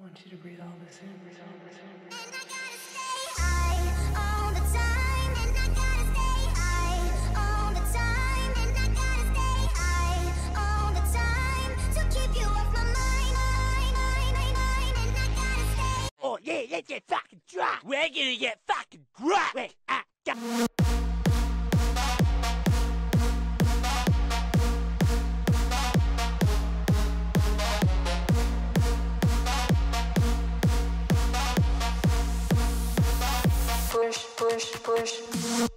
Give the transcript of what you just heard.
want you to breathe all this in, breathe all this in. And I gotta stay high all the time. And I gotta stay high all the time. And I gotta stay high all the time to keep you off my mind. And I gotta stay. Oh yeah, let's get fucking dry. We're gonna get fucking dry. Wait, Push, push, push.